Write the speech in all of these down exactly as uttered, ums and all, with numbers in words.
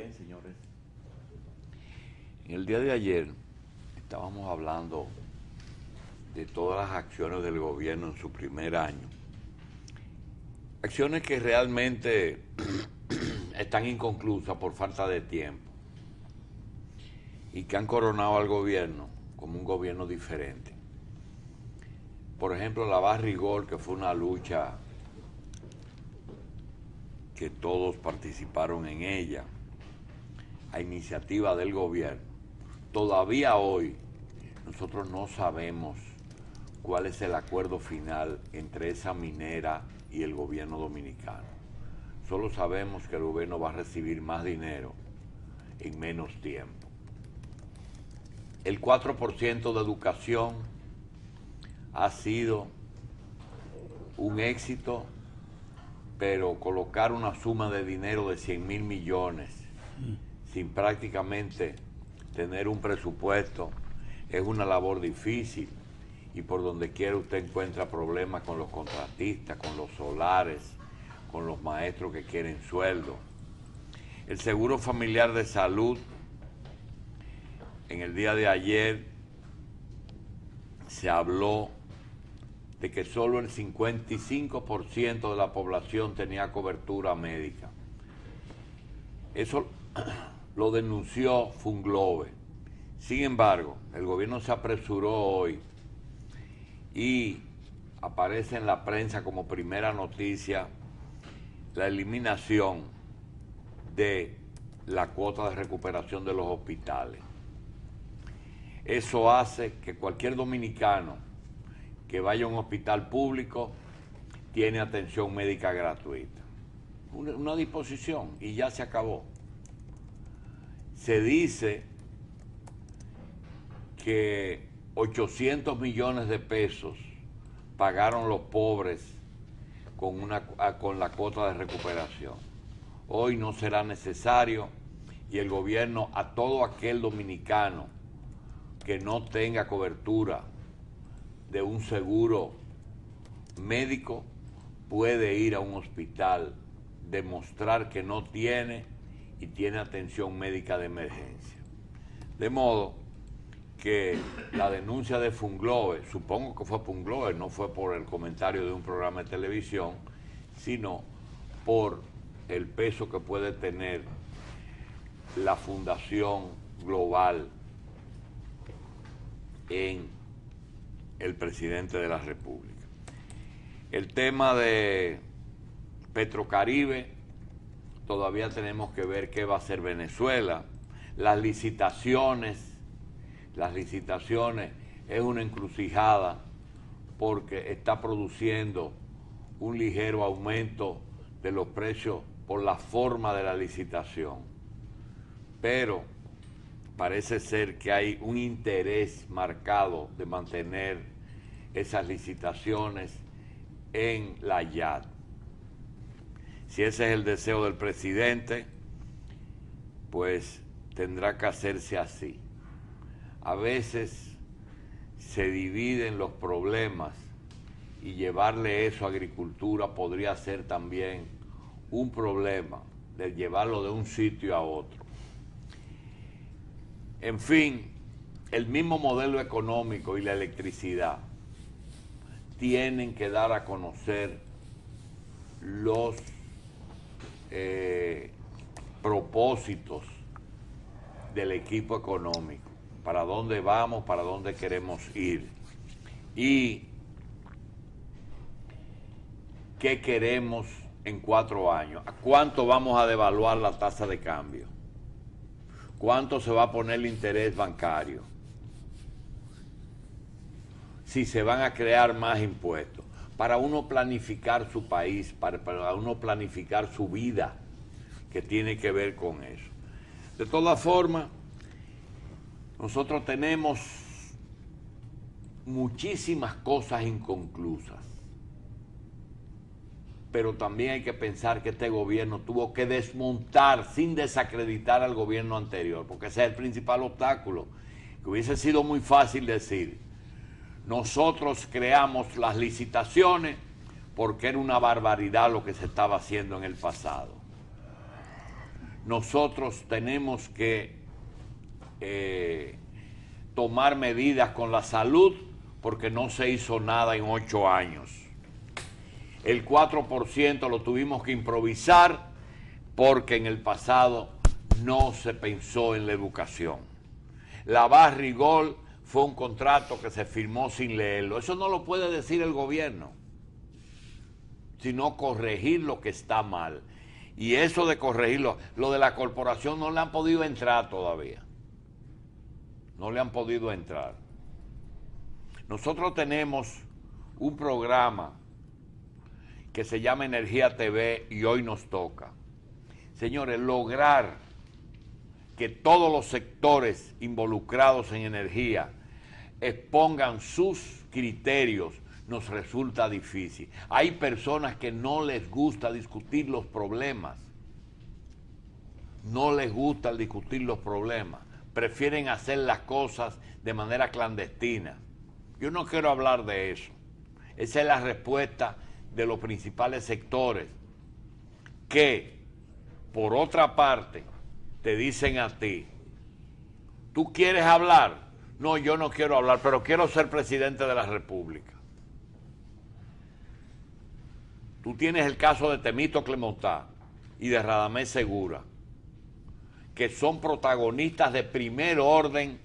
Bien, señores. En el día de ayer estábamos hablando de todas las acciones del gobierno en su primer año. Acciones que realmente están inconclusas por falta de tiempo y que han coronado al gobierno como un gobierno diferente. Por ejemplo, la Barrigol, que fue una lucha que todos participaron en ella, a iniciativa del gobierno. Todavía hoy nosotros no sabemos cuál es el acuerdo final entre esa minera y el gobierno dominicano. Solo sabemos que el gobierno va a recibir más dinero en menos tiempo. El cuatro por ciento de educación ha sido un éxito, pero colocar una suma de dinero de cien mil millones sin prácticamente tener un presupuesto es una labor difícil, y por donde quiera usted encuentra problemas con los contratistas, con los solares, con los maestros que quieren sueldo. El seguro familiar de salud, en el día de ayer se habló de que solo el cincuenta y cinco por ciento de la población tenía cobertura médica. Eso lo denunció Funglobe. Sin embargo, el gobierno se apresuró hoy y aparece en la prensa como primera noticia la eliminación de la cuota de recuperación de los hospitales. Eso hace que cualquier dominicano que vaya a un hospital público tiene atención médica gratuita. Una, una disposición y ya se acabó. Se dice que ochocientos millones de pesos pagaron los pobres con, una, con la cuota de recuperación. Hoy no será necesario, y el gobierno a todo aquel dominicano que no tenga cobertura de un seguro médico puede ir a un hospital, demostrar que no tiene y tiene atención médica de emergencia. De modo que la denuncia de Funglobe, supongo que fue Funglobe, no fue por el comentario de un programa de televisión, sino por el peso que puede tener la Fundación Global en el presidente de la República. El tema de Petrocaribe, todavía tenemos que ver qué va a hacer Venezuela. Las licitaciones, las licitaciones es una encrucijada porque está produciendo un ligero aumento de los precios por la forma de la licitación. Pero parece ser que hay un interés marcado de mantener esas licitaciones en la Y A D. Si ese es el deseo del presidente, pues tendrá que hacerse así. A veces se dividen los problemas y llevarle eso a agricultura podría ser también un problema de llevarlo de un sitio a otro. En fin, el mismo modelo económico y la electricidad tienen que dar a conocer los eh, propósitos del equipo económico, para dónde vamos, para dónde queremos ir y qué queremos en cuatro años. ¿A cuánto vamos a devaluar la tasa de cambio? ¿Cuánto se va a poner el interés bancario? Si se van a crear más impuestos. Para uno planificar su país, para, para uno planificar su vida, que tiene que ver con eso. De todas formas, nosotros tenemos muchísimas cosas inconclusas. Pero también hay que pensar que este gobierno tuvo que desmontar sin desacreditar al gobierno anterior, porque ese es el principal obstáculo. Que hubiese sido muy fácil decir, nosotros creamos las licitaciones porque era una barbaridad lo que se estaba haciendo en el pasado. nosotros tenemos que eh, tomar medidas con la salud porque no se hizo nada en ocho años. El cuatro por ciento lo tuvimos que improvisar porque en el pasado no se pensó en la educación. La Barrigol fue un contrato que se firmó sin leerlo. Eso no lo puede decir el gobierno, sino corregir lo que está mal. Y eso de corregirlo, lo de la corporación no le han podido entrar todavía. No le han podido entrar. Nosotros tenemos un programa que se llama Energía T V y hoy nos toca. Señores, lograr que todos los sectores involucrados en energía expongan sus criterios nos resulta difícil. Hay personas que no les gusta discutir los problemas. No les gusta discutir los problemas. Prefieren hacer las cosas de manera clandestina. Yo no quiero hablar de eso. Esa es la respuesta de los principales sectores que, por otra parte, te dicen a ti, ¿tú quieres hablar? No, yo no quiero hablar, pero quiero ser presidente de la República. Tú tienes el caso de Temístocles Montá y de Radamés Segura, que son protagonistas de primer orden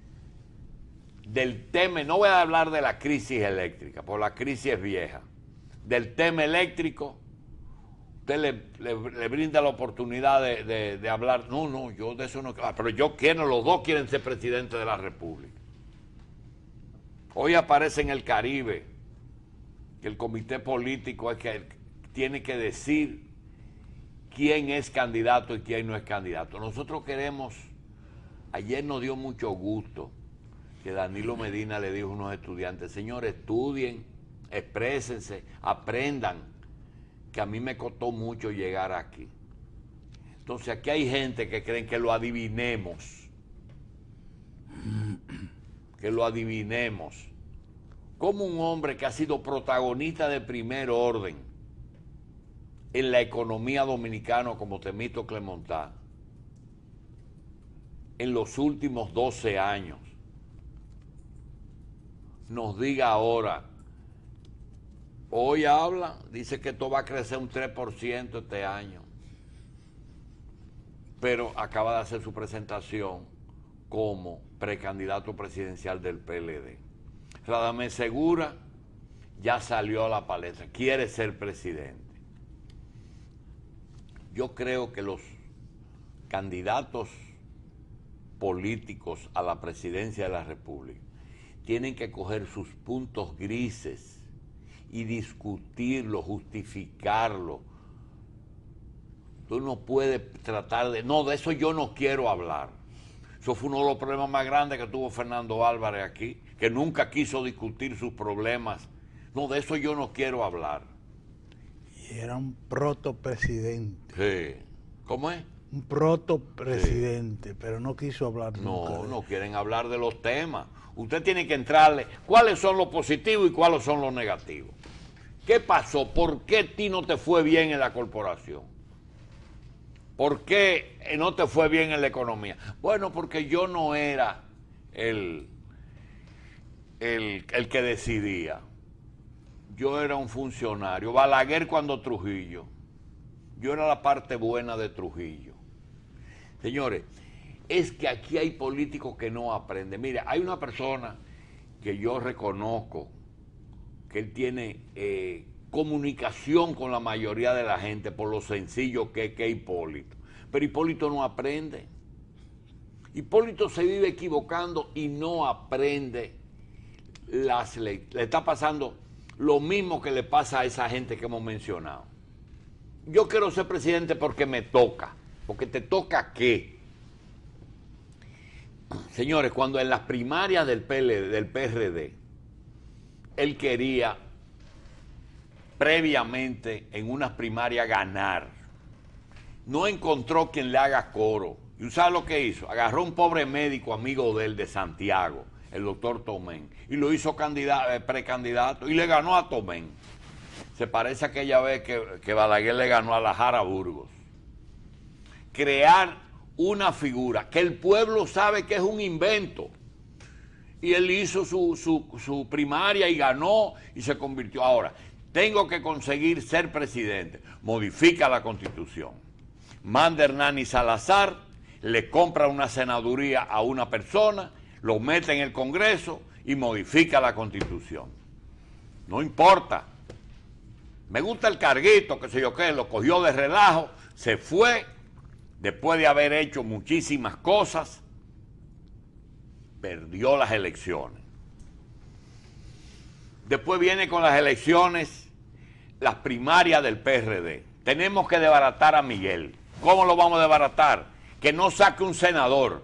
del tema. No voy a hablar de la crisis eléctrica, porque la crisis es vieja. Del tema eléctrico, usted le, le, le brinda la oportunidad de, de, de hablar. No, no, yo de eso no quiero. Ah, pero yo quiero, los dos quieren ser presidente de la República. Hoy aparece en el Caribe que el comité político es que tiene que decir quién es candidato y quién no es candidato. Nosotros queremos, ayer nos dio mucho gusto que Danilo Medina le dijo a unos estudiantes, señores, estudien, exprésense, aprendan, que a mí me costó mucho llegar aquí. Entonces aquí hay gente que creen que lo adivinemos, que lo adivinemos. Como un hombre que ha sido protagonista de primer orden en la economía dominicana como Temístocles Montá, en los últimos doce años, nos diga ahora, hoy habla, dice que esto va a crecer un tres por ciento este año, pero acaba de hacer su presentación como precandidato presidencial del P L D. Radamés Segura ya salió a la palestra, quiere ser presidente. Yo creo que los candidatos políticos a la presidencia de la República tienen que coger sus puntos grises y discutirlo, justificarlo. Tú no puedes tratar de... No, de eso yo no quiero hablar. Eso fue uno de los problemas más grandes que tuvo Fernando Álvarez aquí, que nunca quiso discutir sus problemas. No, de eso yo no quiero hablar. Y era un protopresidente. Sí. ¿Cómo es? Un protopresidente, sí. Pero no quiso hablar no, nunca. No, no quieren hablar de los temas. Usted tiene que entrarle cuáles son los positivos y cuáles son los negativos. ¿Qué pasó? ¿Por qué a ti no te fue bien en la corporación? ¿Por qué no te fue bien en la economía? Bueno, porque yo no era el, el, el que decidía. Yo era un funcionario. Balaguer cuando Trujillo. Yo era la parte buena de Trujillo. Señores, es que aquí hay políticos que no aprenden. Mire, hay una persona que yo reconozco que él tiene eh, comunicación con la mayoría de la gente por lo sencillo que es que Hipólito. Pero Hipólito no aprende. Hipólito se vive equivocando y no aprende las leyes. Le está pasando lo mismo que le pasa a esa gente que hemos mencionado. Yo quiero ser presidente porque me toca. Porque te toca ¿qué? Señores, cuando en las primarias del P L D, del P R D, él quería previamente en unas primarias ganar, no encontró quien le haga coro. ¿Y usted sabe lo que hizo? Agarró un pobre médico amigo de él de Santiago, el doctor Tomén, y lo hizo candidato, eh, precandidato y le ganó a Tomén. Se parece a aquella vez que, que Balaguer le ganó a la Jara Burgos. crear una figura que el pueblo sabe que es un invento. Y él hizo su, su, su primaria y ganó y se convirtió. Ahora, tengo que conseguir ser presidente. Modifica la Constitución. Manda a Hernani Salazar, le compra una senaduría a una persona, lo mete en el Congreso y modifica la Constitución. No importa. Me gusta el carguito, que sé yo qué, lo cogió de relajo, se fue, después de haber hecho muchísimas cosas, perdió las elecciones. Después viene con las elecciones, las primarias del P R D. Tenemos que desbaratar a Miguel. ¿Cómo lo vamos a desbaratar? Que no saque un senador.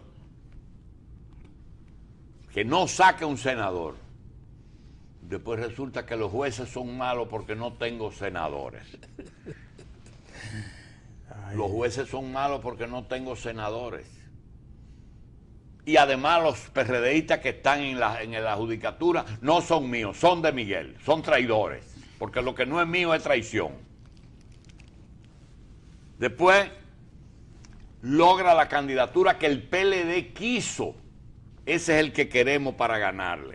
Que no saque un senador. Después resulta que los jueces son malos porque no tengo senadores. Ay. Los jueces son malos porque no tengo senadores. Y además los PRDistas que están en la, en la judicatura no son míos, son de Miguel, son traidores. Porque lo que no es mío es traición. Después logra la candidatura que el P L D quiso. Ese es el que queremos para ganarle.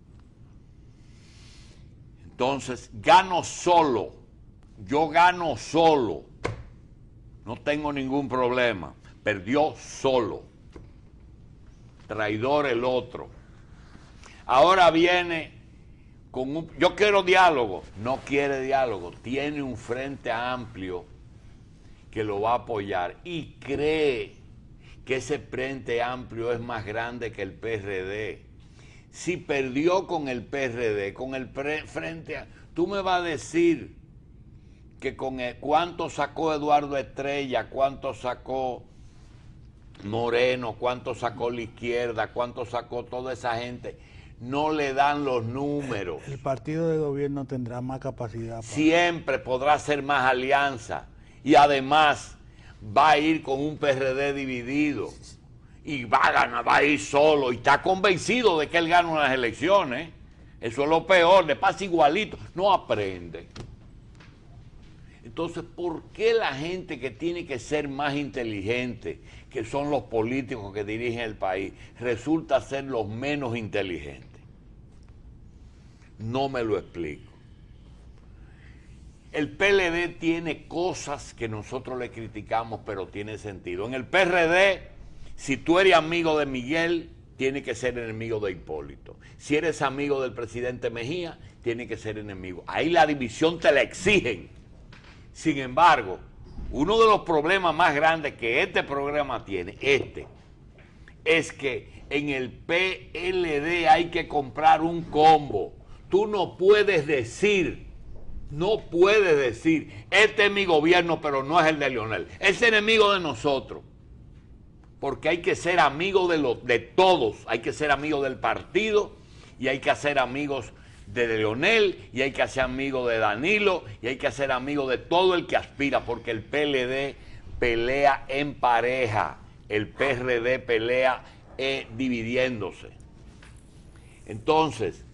Entonces, gano solo. Yo gano solo. No tengo ningún problema. Perdió solo. Traidor el otro. Ahora viene con un... Yo quiero diálogo. No quiere diálogo. Tiene un frente amplio que lo va a apoyar. Y cree que ese frente amplio es más grande que el P R D. Si perdió con el P R D, con el pre, frente a... Tú me vas a decir que con el, cuánto sacó Eduardo Estrella, cuánto sacó Moreno, cuánto sacó la izquierda, cuánto sacó toda esa gente. No le dan los números. El, el partido de gobierno tendrá más capacidad. Para... Siempre podrá hacer más alianza. Y además va a ir con un P R D dividido. Y va a ganar, va a ir solo. Y está convencido de que él gana unas elecciones. Eso es lo peor, le pasa igualito. No aprende. Entonces, ¿por qué la gente que tiene que ser más inteligente, que son los políticos que dirigen el país, resulta ser los menos inteligentes? No me lo explico. El P L D tiene cosas que nosotros le criticamos, pero tiene sentido. En el P R D, si tú eres amigo de Miguel, tiene que ser enemigo de Hipólito. Si eres amigo del presidente Mejía, tiene que ser enemigo. Ahí la división te la exigen. Sin embargo, uno de los problemas más grandes que este programa tiene, este, es que en el P L D hay que comprar un combo. Tú no puedes decir, no puedes decir, este es mi gobierno, pero no es el de Leonel. Es enemigo de nosotros. Porque hay que ser amigo de, los, de todos, hay que ser amigo del partido y hay que ser amigos de Leonel y hay que ser amigo de Danilo y hay que ser amigo de todo el que aspira, porque el P L D pelea en pareja, el P R D pelea eh, dividiéndose. Entonces,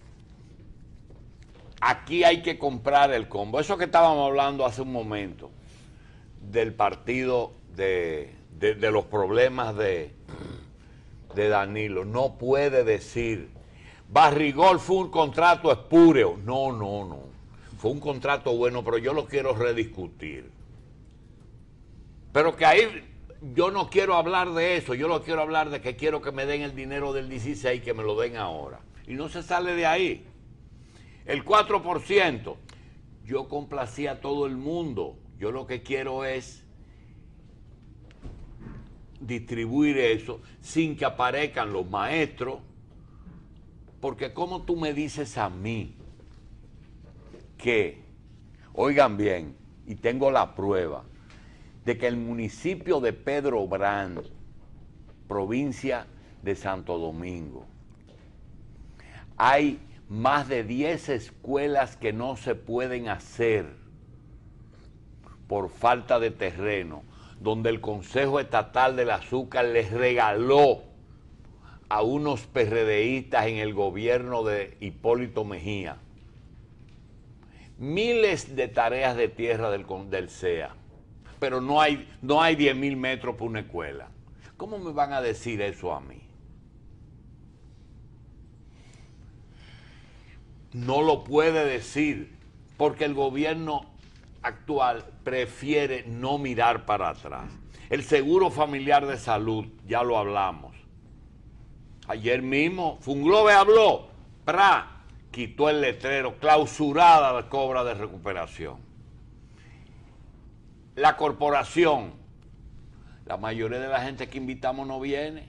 aquí hay que comprar el combo. Eso que estábamos hablando hace un momento del partido de... De, de los problemas de, de Danilo. No puede decir, Barrigol fue un contrato espúreo. No, no, no. Fue un contrato bueno, pero yo lo quiero rediscutir. Pero que ahí yo no quiero hablar de eso. Yo lo quiero hablar de que quiero que me den el dinero del dieciséis, que me lo den ahora. Y no se sale de ahí. El cuatro por ciento. Yo complací a todo el mundo. Yo lo que quiero es distribuir eso sin que aparezcan los maestros, porque como tú me dices a mí que, oigan bien, y tengo la prueba de que el municipio de Pedro Brand, provincia de Santo Domingo, hay más de diez escuelas que no se pueden hacer por falta de terreno, donde el Consejo Estatal del Azúcar les regaló a unos PRDistas en el gobierno de Hipólito Mejía miles de tareas de tierra del, del C E A, pero no hay, no hay diez mil metros para una escuela. ¿Cómo me van a decir eso a mí? No lo puede decir, porque el gobierno actual prefiere no mirar para atrás. El seguro familiar de salud, ya lo hablamos. Ayer mismo, Funglobe habló, ¡pra! Quitó el letrero, clausurada la cobra de recuperación. La corporación, la mayoría de la gente que invitamos no viene.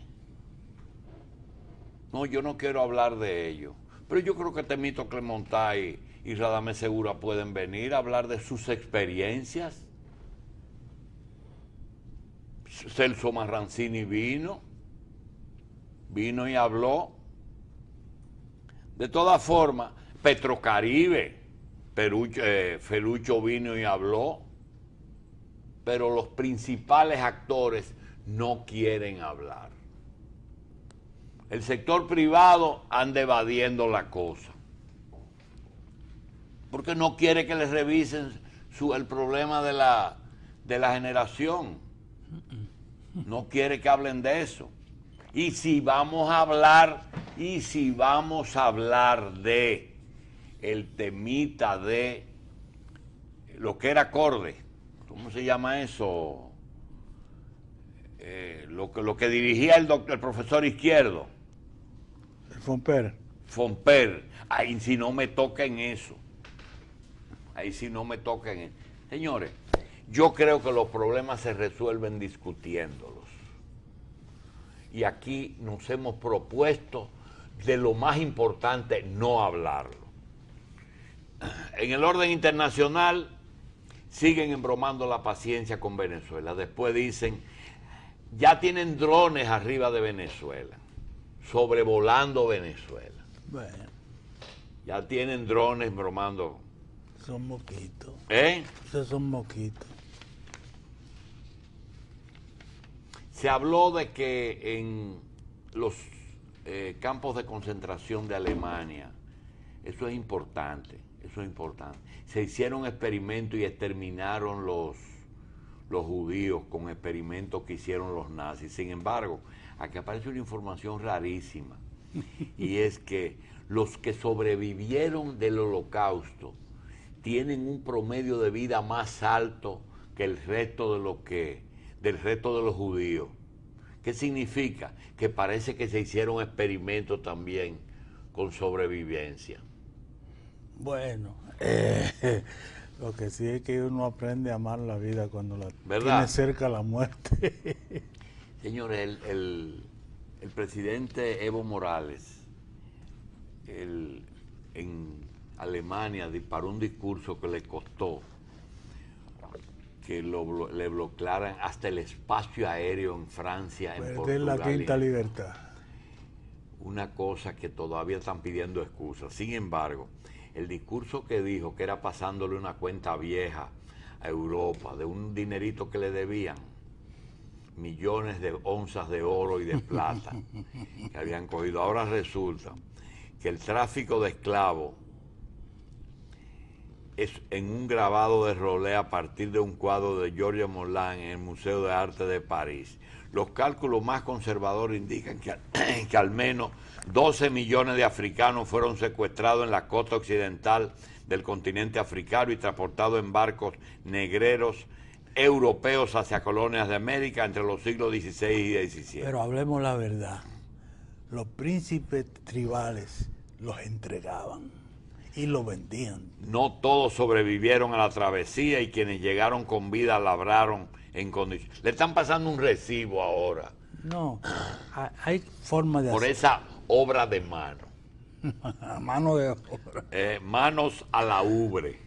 No, yo no quiero hablar de ello. Pero yo creo que Temito Clemontay y Radamés Segura pueden venir a hablar de sus experiencias. Celso Marrancini vino, vino y habló. De todas formas, Petrocaribe, Perucho, eh, Felucho vino y habló, pero los principales actores no quieren hablar. El sector privado anda evadiendo la cosa, porque no quiere que les revisen su, el problema de la, de la generación. No quiere que hablen de eso. Y si vamos a hablar, y si vamos a hablar de el temita de lo que era acorde, ¿cómo se llama eso? Eh, lo, que, lo que dirigía el, doctor, el profesor Izquierdo. El Fomper. Fomper. Ahí sí no me toca en eso. Ahí sí no me toca en eso. Señores, yo creo que los problemas se resuelven discutiéndolos. Y aquí nos hemos propuesto, de lo más importante, no hablarlo. En el orden internacional, siguen embromando la paciencia con Venezuela. Después dicen, ya tienen drones arriba de Venezuela, sobrevolando Venezuela. Bueno. Ya tienen drones bromando. Son moquitos. ¿Eh? Esos son moquitos. Se habló de que en los eh, campos de concentración de Alemania, eso es importante, eso es importante. Se hicieron experimentos y exterminaron los, los judíos con experimentos que hicieron los nazis. Sin embargo, aquí aparece una información rarísima, y es que los que sobrevivieron del Holocausto tienen un promedio de vida más alto que el resto de lo que del resto de los judíos. ¿Qué significa? Que parece que se hicieron experimentos también con sobrevivencia. Bueno, eh, lo que sí es que uno aprende a amar la vida cuando la ¿verdad? Tiene cerca la muerte. Señores, el, el, el presidente Evo Morales el, en Alemania disparó un discurso que le costó que lo, le bloquearan hasta el espacio aéreo en Francia, en Perder Portugal. la quinta libertad. Una cosa que todavía están pidiendo excusas. Sin embargo, el discurso que dijo que era pasándole una cuenta vieja a Europa de un dinerito que le debían, millones de onzas de oro y de plata que habían cogido. Ahora resulta que el tráfico de esclavos es en un grabado de Rolé a partir de un cuadro de Georges Moulin en el Museo de Arte de París. Los cálculos más conservadores indican que, que al menos doce millones de africanos fueron secuestrados en la costa occidental del continente africano y transportados en barcos negreros europeos hacia colonias de América entre los siglos dieciséis y diecisiete. Pero hablemos la verdad. Los príncipes tribales los entregaban y los vendían. No todos sobrevivieron a la travesía y quienes llegaron con vida labraron en condiciones. Le están pasando un recibo ahora. No, hay formas de por hacer. esa obra de mano. Mano de obra. Eh, manos a la ubre.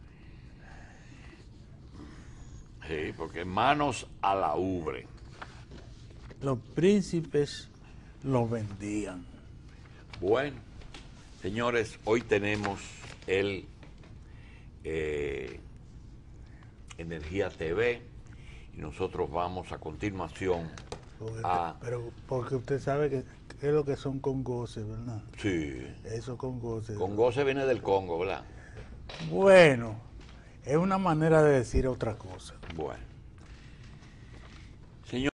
Sí, porque manos a la ubre. Los príncipes los vendían. Bueno, señores, hoy tenemos el eh, Energía T V y nosotros vamos a continuación Porque, a... Pero porque usted sabe que, que es lo que son con goce, ¿verdad? Sí. Eso con goce. Con goce viene del Congo, ¿verdad? Bueno, es una manera de decir otra cosa. Bueno. Señor.